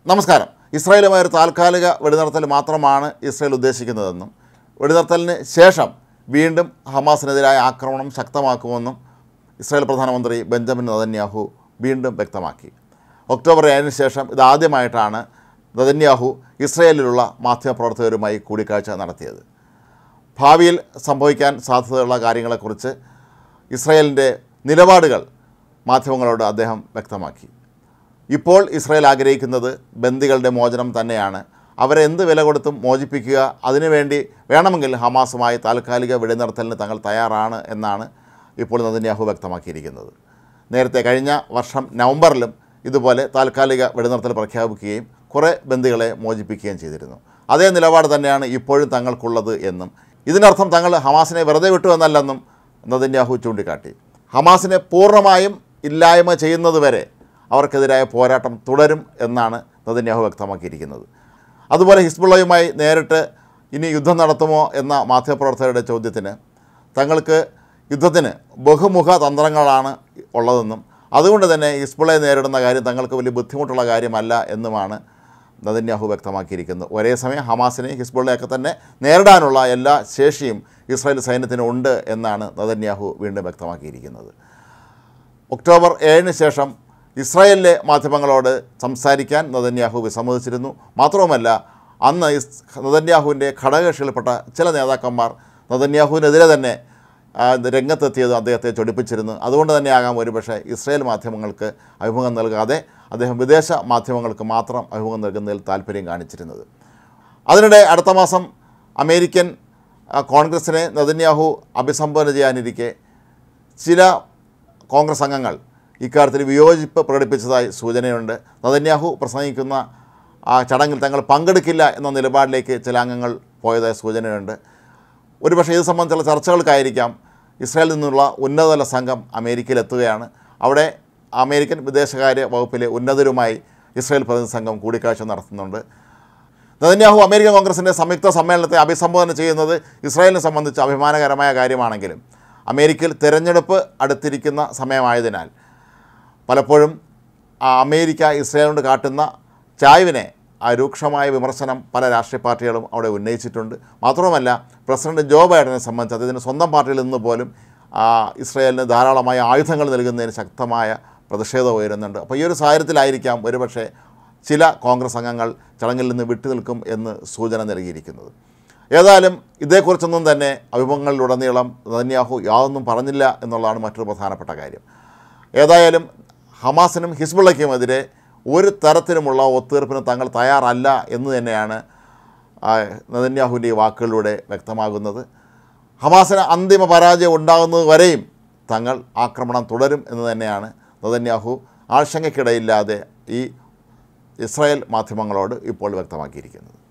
നമസ്കാരം. ഇസ്രായേലുമായി ഒരു താൽക്കാലിക വെടിനിർത്തൽ മാത്രമാണ് ഇസ്രായേൽ ഉദ്ദേശിക്കുന്നതെന്നും വെടിനിർത്തലിന് ശേഷം വീണ്ടും ഹമാസിനെതിരായ ആക്രമണം ശക്തമാക്കുമെന്നും ഇസ്രായേൽ പ്രധാനമന്ത്രി ബെഞ്ചമിൻ നെതന്യാഹു വീണ്ടും വ്യക്തമാക്കി. ഒക്ടോബർ 7-ന് ശേഷം ഇതാദ്യമായിട്ടാണ് നെതന്യാഹു ഇസ്രായേലിലുള്ള മാധ്യമപ്രവർത്തകരുമായി കൂടിക്കാഴ്ച നടത്തിയത്. ഭാവിയിൽ സംഭവിക്കാൻ സാധ്യതയുള്ള കാര്യങ്ങളെക്കുറിച്ച് ഇസ്രായേലിൻ്റെ നിലപാടുകൾ മാധ്യമങ്ങളോട് അദ്ദേഹം വ്യക്തമാക്കി. ഇപ്പോൾ ഇസ്രായേൽ ആഗ്രഹിക്കുന്നത് ബന്ദികളുടെ മോചനം തന്നെയാണ്. അവരെ എന്ത് വില കൊടുത്തും മോചിപ്പിക്കുക, അതിനുവേണ്ടി വേണമെങ്കിൽ ഹമാസുമായി താൽക്കാലിക വെടിനിർത്തലിന് തങ്ങൾ തയ്യാറാണ് എന്നാണ് ഇപ്പോൾ നെതന്യാഹു വ്യക്തമാക്കിയിരിക്കുന്നത്. നേരത്തെ കഴിഞ്ഞ വർഷം നവംബറിലും ഇതുപോലെ താൽക്കാലിക വെടിനിർത്തൽ പ്രഖ്യാപിക്കുകയും കുറേ ബന്ദികളെ മോചിപ്പിക്കുകയും ചെയ്തിരുന്നു. അതേ നിലപാട് തന്നെയാണ് ഇപ്പോഴും തങ്ങൾക്കുള്ളത് എന്നും ഇതിനർത്ഥം തങ്ങൾ ഹമാസിനെ വെറുതെ വിട്ടു എന്നല്ലെന്നും നെതന്യാഹു ചൂണ്ടിക്കാട്ടി. ഹമാസിനെ പൂർണ്ണമായും ഇല്ലായ്മ ചെയ്യുന്നതുവരെ അവർക്കെതിരായ പോരാട്ടം തുടരും എന്നാണ് നെതന്യാഹു വ്യക്തമാക്കിയിരിക്കുന്നത്. അതുപോലെ ഹിസ്ബുള്ളയുമായി നേരിട്ട് ഇനി യുദ്ധം നടത്തുമോ എന്ന മാധ്യമപ്രവർത്തകരുടെ ചോദ്യത്തിന് തങ്ങൾക്ക് യുദ്ധത്തിന് ബഹുമുഖ തന്ത്രങ്ങളാണ് ഉള്ളതെന്നും അതുകൊണ്ട് തന്നെ ഹിസ്ബുള്ളയെ നേരിടുന്ന കാര്യം തങ്ങൾക്ക് വലിയ ബുദ്ധിമുട്ടുള്ള കാര്യമല്ല എന്നുമാണ് നെതന്യാഹു വ്യക്തമാക്കിയിരിക്കുന്നത്. ഒരേ സമയം ഹമാസിനെയും ഹിസ്ബുള്ളയൊക്കെ തന്നെ നേരിടാനുള്ള എല്ലാ ശേഷിയും ഇസ്രായേൽ സൈന്യത്തിനുണ്ട് എന്നാണ് നെതന്യാഹു വീണ്ടും വ്യക്തമാക്കിയിരിക്കുന്നത്. ഒക്ടോബർ 7-ന് ശേഷം ഇസ്രായേലിലെ മാധ്യമങ്ങളോട് സംസാരിക്കാൻ നെതന്യാഹു വിസമ്മതിച്ചിരുന്നു. മാത്രവുമല്ല, അന്ന് നെതന്യാഹുവിൻ്റെ ഘടകകക്ഷിയിൽപ്പെട്ട ചില നേതാക്കന്മാർ നെതന്യാഹുവിനെതിരെ തന്നെ രംഗത്തെത്തിയത് അദ്ദേഹത്തെ ചൊടിപ്പിച്ചിരുന്നു. അതുകൊണ്ട് തന്നെയാകാം ഒരുപക്ഷെ ഇസ്രായേൽ മാധ്യമങ്ങൾക്ക് അഭിമുഖം നൽകാതെ അദ്ദേഹം വിദേശ മാധ്യമങ്ങൾക്ക് മാത്രം അഭിമുഖം നൽകുന്നതിൽ താല്പര്യം കാണിച്ചിരുന്നത്. അതിനിടെ അടുത്ത മാസം അമേരിക്കൻ കോൺഗ്രസിനെ നെതന്യാഹു അഭിസംബോധന ചെയ്യാനിരിക്കെ ചില കോൺഗ്രസ് അംഗങ്ങൾ ഇക്കാര്യത്തിൽ വിയോജിപ്പ് പ്രകടിപ്പിച്ചതായി സൂചനയുണ്ട്. നെതന്യാഹു പ്രസംഗിക്കുന്ന ആ ചടങ്ങിൽ തങ്ങൾ പങ്കെടുക്കില്ല എന്ന നിലപാടിലേക്ക് ചില അംഗങ്ങൾ പോയതായി സൂചനയുണ്ട്. ഒരുപക്ഷെ ഇത് സംബന്ധിച്ചുള്ള ചർച്ചകൾക്കായിരിക്കാം ഇസ്രായേലിൽ നിന്നുള്ള ഉന്നതതല സംഘം അമേരിക്കയിലെത്തുകയാണ്. അവിടെ അമേരിക്കൻ വിദേശകാര്യ വകുപ്പിലെ ഉന്നതരുമായി ഇസ്രായേൽ പ്രതിനിധി സംഘം കൂടിക്കാഴ്ച നടത്തുന്നുണ്ട്. നെതന്യാഹു അമേരിക്കൻ കോൺഗ്രസിൻ്റെ സംയുക്ത സമ്മേളനത്തെ അഭിസംബോധന ചെയ്യുന്നത് ഇസ്രായേലിനെ സംബന്ധിച്ച് അഭിമാനകരമായ കാര്യമാണെങ്കിലും അമേരിക്കയിൽ തിരഞ്ഞെടുപ്പ് അടുത്തിരിക്കുന്ന സമയമായതിനാൽ പലപ്പോഴും അമേരിക്ക ഇസ്രായേലിനോട് കാട്ടുന്ന ചായ്വിനെ രൂക്ഷമായ വിമർശനം പല രാഷ്ട്രീയ പാർട്ടികളും അവിടെ ഉന്നയിച്ചിട്ടുണ്ട്. മാത്രവുമല്ല, പ്രസിഡന്റ് ജോ ബൈഡനെ സംബന്ധിച്ച് അദ്ദേഹത്തിൻ്റെ സ്വന്തം പാർട്ടിയിൽ നിന്ന് പോലും ഇസ്രായേലിന് ധാരാളമായ ആയുധങ്ങൾ നൽകുന്നതിന് ശക്തമായ പ്രതിഷേധം ഉയരുന്നുണ്ട്. അപ്പോൾ ഈ ഒരു സാഹചര്യത്തിലായിരിക്കാം ഒരുപക്ഷെ ചില കോൺഗ്രസ് അംഗങ്ങൾ ചടങ്ങിൽ നിന്ന് വിട്ടുനിൽക്കും എന്ന് സൂചന നൽകിയിരിക്കുന്നത്. ഏതായാലും ഇതേക്കുറിച്ചൊന്നും തന്നെ അഭിമുഖങ്ങളിലുടനീളം നെതന്യാഹു യാതൊന്നും പറഞ്ഞില്ല എന്നുള്ളതാണ് മറ്റൊരു പ്രധാനപ്പെട്ട കാര്യം. ഏതായാലും ഹമാസിനും ഹിസ്ബുള്ളയ്ക്കുമെതിരെ ഒരു തരത്തിലുമുള്ള ഒത്തുതീർപ്പിന് തങ്ങൾ തയ്യാറല്ല എന്ന് തന്നെയാണ് നെതന്യാഹുവിൻ്റെ ഈ വാക്കുകളിലൂടെ വ്യക്തമാകുന്നത്. ഹമാസിന് അന്തിമ പരാജയം ഉണ്ടാകുന്നത് വരെയും തങ്ങൾ ആക്രമണം തുടരും എന്ന് തന്നെയാണ് നെതന്യാഹു ആശങ്കയ്ക്കിടയില്ലാതെ ഈ ഇസ്രായേൽ മാധ്യമങ്ങളോട് ഇപ്പോൾ വ്യക്തമാക്കിയിരിക്കുന്നത്.